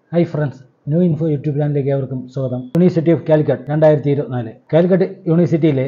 Hi friends, new info YouTube ചാനലിലേക്ക് ഏവർക്കും സ്വാഗതം. University of Calicut 2024. കാലിക്കറ്റ് യൂണിവേഴ്സിറ്റിയിലെ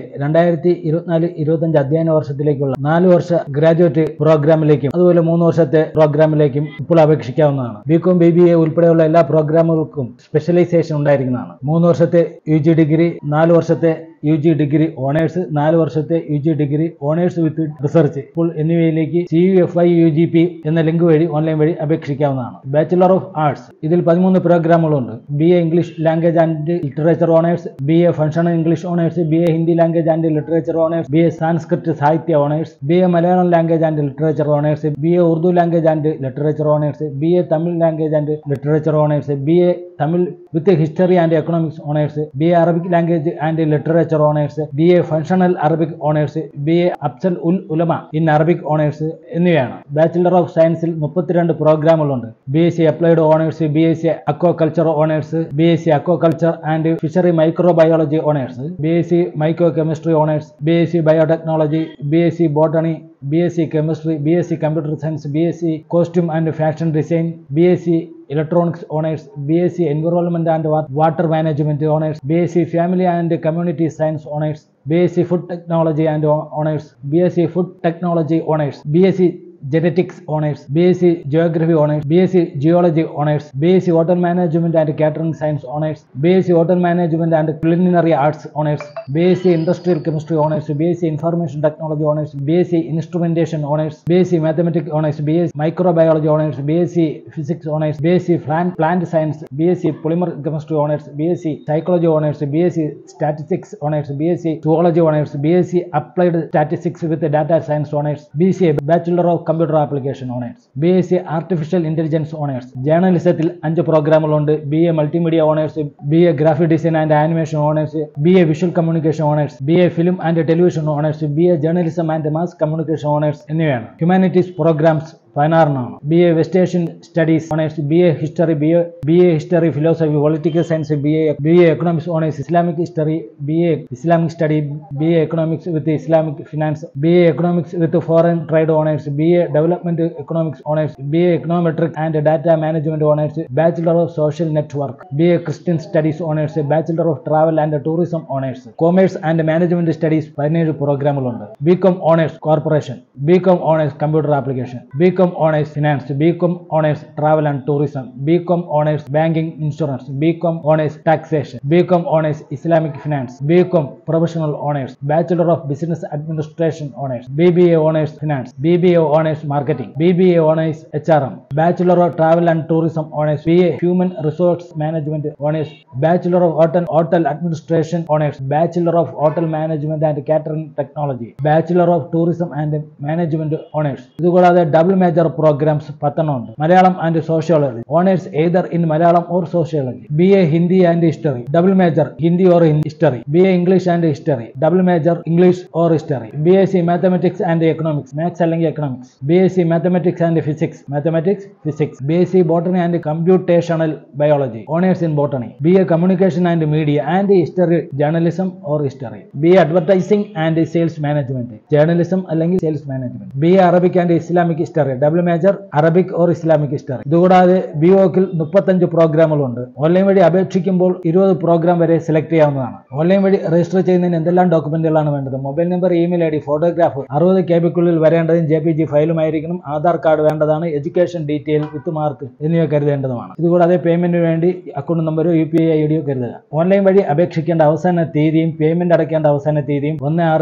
2024-25 അധ്യയന വർഷത്തിലേക്കുള്ള 4 വർഷ ഗ്രാജുവേറ്റ് പ്രോഗ്രാമിലേക്കും അതുപോലെ 3 വർഷത്തെ പ്രോഗ്രാമിലേക്കും ഇപ്പോൾ അപേക്ഷിക്കാവുന്നതാണ്. ബികോം, BBA ഉൾപ്പെടെയുള്ള എല്ലാ പ്രോഗ്രാമുകൾക്കും സ്പെഷ്യലൈസേഷൻ ഉണ്ടായിരിക്കുന്നതാണ്. 3 വർഷത്തെ UG ഡിഗ്രി, 4 വർഷത്തെ UG ഡിഗ്രി ഓണേഴ്സ്, 4 വർഷത്തെ UG degree honours with research ഇപ്പോൾ എന്നിവയിലേക്ക് CUFI UGP എന്ന ലിങ്ക് വഴി ഓൺലൈൻ വഴി അപേക്ഷിക്കാവുന്നതാണ്. ബാച്ചിലർ ഓഫ് ആർട്സ്, ഇതിൽ 13 പ്രോഗ്രാമുകളുണ്ട്. BA English language and literature honours, BA functional English honours, BA Hindi language and literature honours, BA Sanskrit Sahitya honours, BA Malayalam language and literature honours, BA Urdu language and literature honours, BA Tamil language and literature honours, BA Tamil with history and economics honours, BA Arabic language and literature honours, BA functional Arabic honours, BA Afzal ul Ulama in Arabic honours എന്നിവയാണ്. Bachelor of സയൻസിൽ 32 പ്രോഗ്രാമുകളുണ്ട്. BSc applied honours, BSc aquaculture honours, BSc aquaculture and fishery microbiology honours, BSc micro chemistry honours, BSc biotechnology, BSc botany, BSc chemistry, BSc computer science, BSc costume and fashion design, BSc electronics honours, BSc environment and water management honours, BSc family and community science honours, BSc food technology and honours, BSc food technology honours, BSc genetics honours, BSc geography honours, BSc geology honours, BSc hotel management and catering science honours, BSc hotel management and culinary arts honours, BSc industrial chemistry honours, BSc information technology honours, BSc instrumentation honours, BSc mathematics honours, BSc microbiology honours, BSc physics honours, BSc plant science, BSc polymer chemistry honours, BSc psychology honours, BSc statistics honours, BSc zoology honours, BSc applied statistics with data science honours, BCA bachelor of computer application honours, BSc artificial intelligence honours. ജേർണലിസത്തിൽ 5 പ്രോഗ്രാമുകളുണ്ട്. BA multimedia honours, BA graphic design and animation honours, BA visual communication honours, BA film and television honours, BA journalism and mass communication honours എന്നിവയാണ്. Humanities programs 16 BA West Asian studies honours, BA history, BA history philosophy political science, BA economics honours, Islamic history, BA Islamic study, BA economics with Islamic finance, BA economics with foreign trade honours, BA development economics honours, BA econometric and data management honours, bachelor of social network, BA Christian studies honours, bachelor of travel and tourism honours. Commerce and management studies 17 പ്രോഗ്രാമുകളുണ്ട്. BCom honours corporation, BCom honours computer application, BCom honours finance, BCom honours travel and tourism, BCom honours banking insurance, BCom honours taxation, BCom honours Islamic finance, BCom professional honours, bachelor of business administration honours, BBA owners finance, BBA honours marketing, BBA honours HRM, bachelor of travel and tourism honours, BA human resource management honours, bachelor of hotel administration honours, bachelor of hotel management and catering technology, bachelor of tourism and management honours. ഇതുകൂടാതെ double major programs 10 ഉണ്ട്. Malayalam and sociology honours either in Malayalam or sociology, BA Hindi and history, double major Hindi or history, BA English and history, double major English or history, BSc mathematics and economics, maths അല്ലെങ്കിൽ economics, BSc mathematics and physics, mathematics physics, BSc botany and computational biology honours in botany, BA communication and media and history, journalism or history, BA advertising and sales management, journalism അല്ലെങ്കിൽ sales management, BA Arabic and Islamic history, double major Arabic or Islamic history. ഇതുകൂടാതെ BOക്കിൽ 35 പ്രോഗ്രാമുകളുണ്ട്. Online വഴി അപേക്ഷിക്കുമ്പോൾ 20 programme വരെ select ചെയ്യാവുന്നതാണ്. Online വഴി register ചെയ്യുന്നതിന് എന്തെല്ലാം ഡോക്യുമെന്റുകളാണ് വേണ്ടത്? Mobile number, email ID, photograph 60 KB വരേണ്ടതും JPG ഫയലുമായിരിക്കണം. ആധാർ കാർഡ് വേണ്ടതാണ്. എഡ്യൂക്കേഷൻ ഡീറ്റെയിൽ വിത്ത് മാർക്ക് എന്നിവ കരുതേണ്ടതുമാണ്. ഇതുകൂടാതെ പേയ്മെന്റിന് വേണ്ടി അക്കൗണ്ട് നമ്പറോ UPI ID കരുതുക. ഓൺലൈൻ വഴി അപേക്ഷിക്കേണ്ട അവസാന തീയതിയും പേയ്മെന്റ് അടയ്ക്കേണ്ട അവസാന തീയതിയും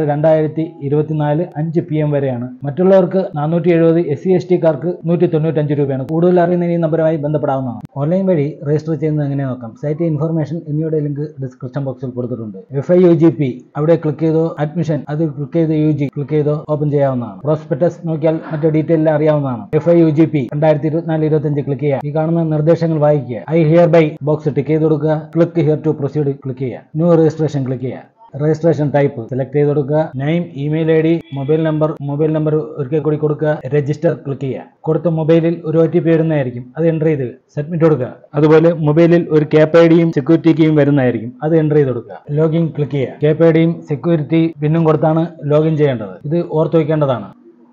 1/6/2024 5 PM വരെയാണ്. മറ്റുള്ളവർക്ക് 470, SC/ST കാർക്ക് 195 രൂപയാണ്. കൂടുതൽ അറിയുന്നതിന് ഈ നമ്പറുമായി ബന്ധപ്പെടാവുന്നതാണ്. ഓൺലൈൻ വഴി രജിസ്റ്റർ ചെയ്യുന്നത് എങ്ങനെ നോക്കാം. സൈറ്റ് ഇൻഫർമേഷൻ എന്നിവയുടെ ലിങ്ക് ഡിസ്ക്രിപ്ഷൻ ബോക്സിൽ കൊടുത്തിട്ടുണ്ട്. FIUGP അവിടെ ക്ലിക്ക് ചെയ്തോ, അഡ്മിഷൻ അത് ക്ലിക്ക് ചെയ്ത് UG ക്ലിക്ക് ചെയ്തോ ഓപ്പൺ ചെയ്യാവുന്നതാണ്. പ്രോസ്പെക്ടസ് നോക്കിയാൽ മറ്റു ഡീറ്റെയിൽ അറിയാവുന്നതാണ്. FIUGP 2024-25 ക്ലിക്ക് ചെയ്യുക. ഈ കാണുന്ന നിർദ്ദേശങ്ങൾ വായിക്കുക. I hereby box tick ചെയ്ത് കൊടുക്കുക. Click here to proceed click ചെയ്യുക. ന്യൂ രജിസ്ട്രേഷൻ ക്ലിക്ക് ചെയ്യുക. രജിസ്ട്രേഷൻ ടൈപ്പ് സെലക്ട് ചെയ്ത് കൊടുക്കുക. Name, email ID, mobile number ഒരിക്കൽ കൂടി കൊടുക്കുക. രജിസ്റ്റർ ക്ലിക്ക് ചെയ്യുക. കൊടുത്ത മൊബൈലിൽ ഒരു OTP വരുന്നതായിരിക്കും. അത് എൻ്റർ ചെയ്ത് സബ്മിറ്റ് കൊടുക്കുക. അതുപോലെ മൊബൈലിൽ ഒരു ക്യാപ് IDയും സെക്യൂരിറ്റി കീയും വരുന്നതായിരിക്കും. അത് എൻ്റർ ചെയ്ത് കൊടുക്കുക. ലോഗിൻ ക്ലിക്ക് ചെയ്യുക. ക്യാപ് IDയും സെക്യൂരിറ്റി പിന്നും കൊടുത്താണ് ലോഗിൻ ചെയ്യേണ്ടത്. ഇത് ഓർത്ത് വയ്ക്കേണ്ടതാണ്.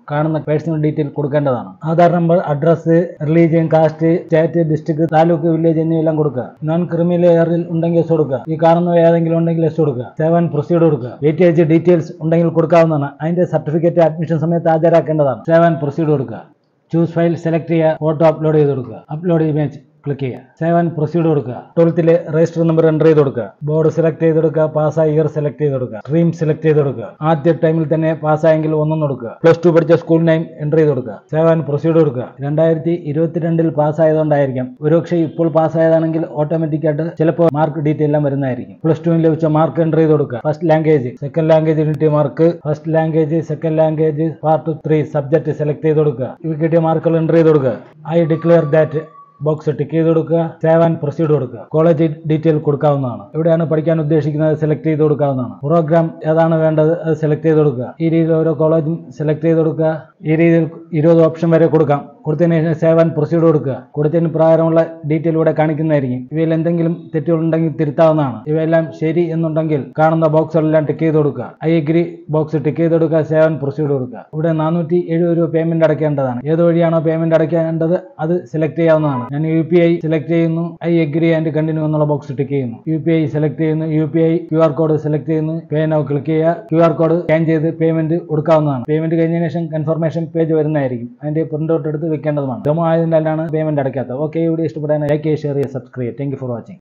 കാണുന്ന പേഴ്സണൽ ഡീറ്റെയിൽ കൊടുക്കേണ്ടതാണ്. Aadhaar number, address, religion, caste, state, district, taluk, village എന്നിവയെല്ലാം കൊടുക്കുക. നോൺ ക്രിമിനൽ ഏറിൽ ഉണ്ടെങ്കിൽ എസ് കൊടുക്കുക. ഈ കാണുന്ന ഏതെങ്കിലും ഉണ്ടെങ്കിൽ എസ് കൊടുക്കുക. സേവ് ആൻഡ് പ്രൊസീഡ് കൊടുക്കുക. വെയിറ്റേജ് ഡീറ്റെയിൽസ് ഉണ്ടെങ്കിൽ കൊടുക്കാവുന്നതാണ്. അതിന്റെ സർട്ടിഫിക്കറ്റ് അഡ്മിഷൻ സമയത്ത് ഹാജരാക്കേണ്ടതാണ്. സേവ് ആൻഡ് പ്രൊസീഡ് കൊടുക്കുക. ചൂസ് ഫയൽ സെലക്ട് ചെയ്യുക. ഫോട്ടോ അപ്ലോഡ് ചെയ്ത് കൊടുക്കുക. അപ്ലോഡ് ഇമേജ് ക്ലിക്ക് ചെയ്യുക. സേവ് ആൻഡ് പ്രൊസീഡ് കൊടുക്കുക. 12th രജിസ്റ്റർ നമ്പർ എൻ്റർ ചെയ്ത് കൊടുക്കുക. ബോർഡ് സെലക്ട് ചെയ്ത് കൊടുക്കുക. പാസ്സായ ഇയർ സെലക്ട് ചെയ്ത് കൊടുക്കുക. സ്ട്രീം സെലക്ട് ചെയ്ത് കൊടുക്കുക. ആദ്യ ടൈമിൽ തന്നെ പാസ്സായെങ്കിൽ 1 കൊടുക്കുക. +2 പഠിച്ച സ്കൂൾ നെയിം എൻ്റർ ചെയ്ത് കൊടുക്കുക. സേവ് ആൻഡ് പ്രൊസീഡ് കൊടുക്കുക. 2022 പാസ്സായതുകൊണ്ടായിരിക്കും. ഒരുപക്ഷെ ഇപ്പോൾ പാസ്സായതാണെങ്കിൽ ഓട്ടോമാറ്റിക്കായിട്ട് ചിലപ്പോൾ മാർക്ക് ഡീറ്റെയിൽ എല്ലാം വരുന്നതായിരിക്കും. +2 ലഭിച്ച മാർക്ക് എൻ്റർ ചെയ്ത് കൊടുക്കുക. First language, second language unit mark, first language, second language, part 3 subject select ചെയ്ത് കൊടുക്കുക. ഇവ കിട്ടിയ മാർക്കുകൾ എൻ്റർ ചെയ്ത് കൊടുക്കുക. I declare that box tick ചെയ്ത് കൊടുക്കുക. സേവ് ആൻഡ് പ്രൊസീഡ് കൊടുക്കുക. കോളേജ് ഡീറ്റെയിൽ കൊടുക്കാവുന്നതാണ്. എവിടെയാണ് പഠിക്കാൻ ഉദ്ദേശിക്കുന്നത് സെലക്ട് ചെയ്ത് കൊടുക്കാവുന്നതാണ്. പ്രോഗ്രാം ഏതാണ് വേണ്ടത് അത് സെലക്ട് ചെയ്ത് കൊടുക്കുക. ഈ രീതിയിൽ ഓരോ കോളേജും സെലക്ട് ചെയ്ത് കൊടുക്കുക. ഈ രീതിയിൽ 20 ഓപ്ഷൻ വരെ കൊടുക്കാം. കൊടുത്തതിന് ശേഷം സേവ് ആൻഡ് പ്രൊസീഡ് കൊടുക്കുക. കൊടുത്തതിന് പ്രകാരമുള്ള ഡീറ്റെയിൽ ഇവിടെ കാണിക്കുന്നതായിരിക്കും. ഇവയിൽ എന്തെങ്കിലും തെറ്റുകളുണ്ടെങ്കിൽ തിരുത്താവുന്നതാണ്. ഇവയെല്ലാം ശരി എന്നുണ്ടെങ്കിൽ കാണുന്ന ബോക്സുകളെല്ലാം ടിക്ക് ചെയ്ത് കൊടുക്കുക. ഐ എഗ്രി ബോക്സ് ടിക്ക് ചെയ്ത് കൊടുക്കുക. സേവ് ആൻഡ് പ്രൊസീഡ് കൊടുക്കുക. ഇവിടെ 470 രൂപ പേയ്മെന്റ് അടയ്ക്കേണ്ടതാണ്. ഏത് വഴിയാണോ പേയ്മെന്റ് അടയ്ക്കേണ്ടത് അത് സെലക്ട് ചെയ്യാവുന്നതാണ്. ഞാൻ UPI സെലക്ട് ചെയ്യുന്നു. ഐ എഗ്രി ആൻഡ് കണ്ടിന്യൂ എന്നുള്ള ബോക്സ് ടിക്ക് ചെയ്യുന്നു. UPI സെലക്ട് ചെയ്യുന്നു. UPI QR കോഡ് സെലക്ട് ചെയ്യുന്നു. പേ നൗ ക്ലിക്ക് ചെയ്യുക. QR കോഡ് സ്കാൻ ചെയ്ത് പേയ്മെന്റ് കൊടുക്കാവുന്നതാണ്. പേയ്മെന്റ് കഴിഞ്ഞതിന് ശേഷം കൺഫർമേഷൻ പേജ് വരുന്നതായിരിക്കും. അതിന്റെ പ്രിന്റ് ഔട്ട് എടുത്ത് വെക്കേണ്ടതുമാണ്. ഡെമോ ആയതിനാലാണ് പേയ്മെന്റ് അടയ്ക്കാത്തത്. ഓക്കെ, വീഡിയോ ഇഷ്ടപ്പെടാൻ ലൈക്ക് ചെയ്യുക, ഷെയർ ചെയ്യുക, സബ്സ്ക്രൈബ് ചെയ്യുക. Thank you for watching.